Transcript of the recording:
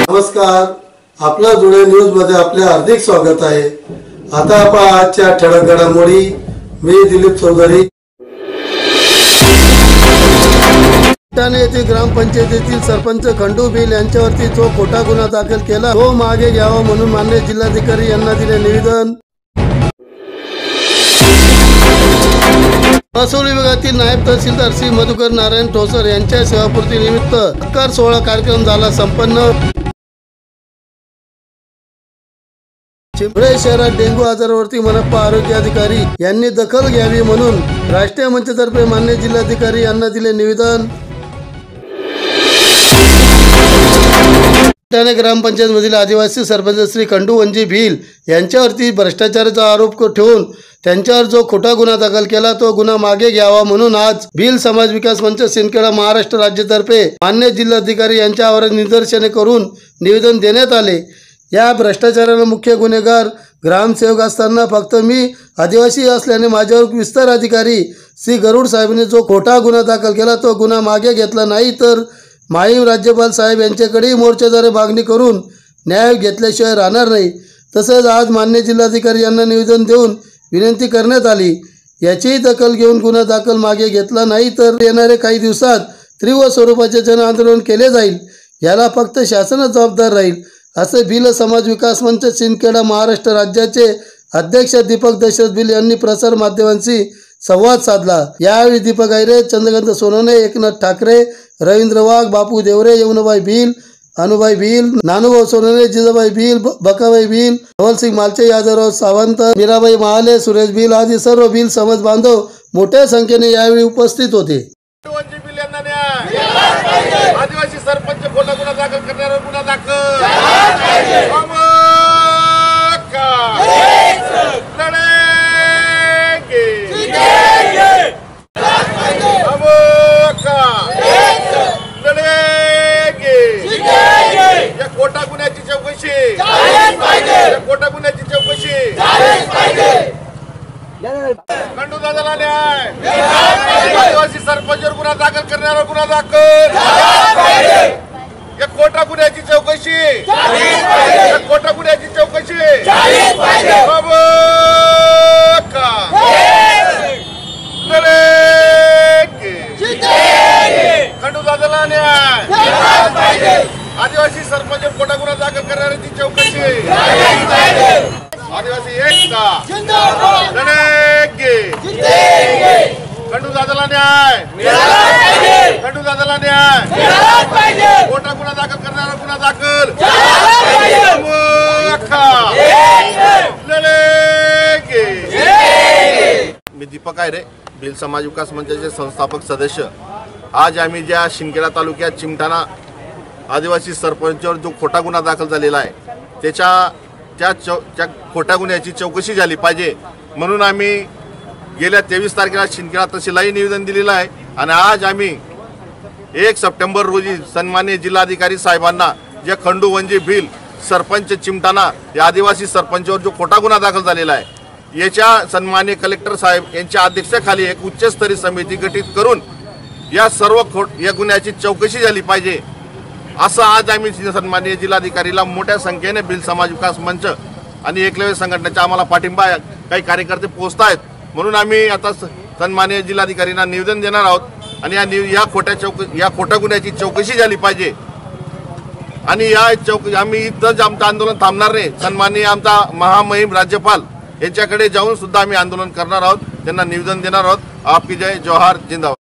नमस्कार, आपला जुळे न्यूज मध्ये आपले हार्दिक स्वागत आहे। आता आपण आजच्या ठळक घडामोडी। मी दिलीप चौधरी। ठाणे येथील ग्रामपंचायतीतील सरपंच खंडू भिल यांच्यावरती जो खोटा गुन्हा दाखल केला तो मागे घ्यावा म्हणून माननीय जिल्हाधिकारी यांना दिले निवेदन। महसूल विभागातील नायब तहसीलदार श्री मधुकर नारायण ठोसर यांच्या सेवापूर्ती निमित्त सत्कार सोहळा कार्यक्रम झाला संपन्न। चिंचवड शहरात डेंग्यू आजारावरती मनपा आरोग्य अधिकारी यांनी दखल घ्यावी म्हणून राष्ट्रीय मंचातर्फे माननीय जिल्हाधिकारी यांना दिले निवेदन। ठाणे ग्रामपंचायत मधील आदिवासी सरपंच श्री खंडू वंजी भिल यांच्यावरती भ्रष्टाचाराचा आरोप ठेवून त्यांच्यावर जो खोटा गुन्हा दाखल केला तो गुन्हा मागे घ्यावा म्हणून आज भिल समाज विकास मंच सिंदखेडा महाराष्ट्र राज्यातर्फे माननीय जिल्हाधिकारी यांच्या आवारात निदर्शने करून निवेदन देण्यात आले। या भ्रष्टाचाराला मुख्य गुन्हेगार ग्रामसेवक असताना फक्त मी आदिवासी असल्याने माझ्यावर विस्तार अधिकारी श्री गरुड साहेबांनी जो खोटा गुन्हा दाखल केला तो गुन्हा मागे घेतला नाही तर माहीम राज्यपाल साहेब यांच्याकडे मोर्चाद्वारे मागणी करून न्याय घेतल्याशिवाय राहणार नाही। तसेच आज माननीय जिल्हाधिकारी यांना निवेदन देऊन विनंती करण्यात आली। याचीही दखल घेऊन गुन्हा दाखल मागे घेतला नाही तर येणारे काही दिवसात तीव्र स्वरूपाचे जन आंदोलन केले जाईल। याला फक्त शासनच जबाबदार राहील असे भिल समाज विकास मंच सिंदखेडा महाराष्ट्र राज्याचे अध्यक्ष दीपक दशरथ भिल यांनी प्रसार माध्यमांशी संवाद साधला। यावेळी दीपक आयरे, चंद्रकांत सोनवणे, एकनाथ ठाकरे, रवींद्र वाघ, बापू देवरे, यमुनाबाई भिल, अनुबाई भिल, नानूभाऊ सोनवणे, जिजाबाई भिल, बकाबाई भिल, धवल सिंग मालचे, यादवराव सावंत, मीराबाई महाले, सुरेश भिल आदी सर्व भिल समाज बांधव मोठ्या संख्येने यावेळी उपस्थित होते। आदिवासी सरपंच खोटा गुन्हा दाखल करणारा गुन्हा दाखल या खोटा गुन्ह्याची चौकशी, खोटा गुन्ह्याची चौकशी, खंडू दादाला न्याय, आदिवासी सरपंचवर गुन्हा दाखल करणारा गुन्हा दाखल, या खोटा गुन्ह्याची चौकशी, खोटा गुन्ह्याची चौकशी, खंडू दादाला न्याय, आदिवासी सरपंचवर खोटा गुन्हा दाखल करणाऱ्याची चौकशी, आदिवासी एकता खंडू दादाला न्याय, खंडू दादाला न्याय, खोटा गुन्हा दाखल करणारा गुन्हा दाखल, मी दीपक आयरे, भिल समाज विकास मंचाचे संस्थापक सदस्य। आज आम्ही ज्या सिंदखेडा तालुक्यात चिमठाणा आदिवासी सरपंचावर जो खोटा गुन्हा दाखल झालेला आहे त्या खोट्या गुन्ह्याची चौकशी झाली पाहिजे म्हणून आम्ही गेल्या 23 तारखेला सिंदखेडा तहसीललाही निवेदन दिलेलं आहे। आणि आज आम्ही 1 सप्टेंबर रोजी सन्माननीय जिल्हाधिकारी साहेबांना जे खंडू वंजी भिल सरपंच चिमठाणा या आदिवासी सरपंचावर जो खोटा गुन्हा दाखल झालेला आहे याच्या सन्माननीय कलेक्टर साहेब यांच्या अध्यक्षतेखाली एक उच्चस्तरीय समिती गठीत करून या सर्व या गुन्ह्याची चौकशी झाली पाहिजे असं आज आम्ही सन्माननीय जिल्हाधिकारीला मोठ्या संख्येने भिल समाज विकास मंच आणि एकलव्य संघटनेचा आम्हाला पाठिंबा काही कार्यकर्ते पोहोचत आहेत म्हणून आम्ही आता सन्माननीय जिल्हाधिकाऱ्यांना निवेदन देणार आहोत आणि या खोट्या गुन्ह्याची चौकशी झाली पाहिजे। आणि आम्ही इथंच आमचं आंदोलन थांबणार नाही, सन्माननीय आमचा महामहिम राज्यपाल यांच्याकडे जाऊन सुद्धा आम्ही आंदोलन करणार आहोत, त्यांना निवेदन देणार आहोत। आपकी जय, जोहार, जिंदाबाद।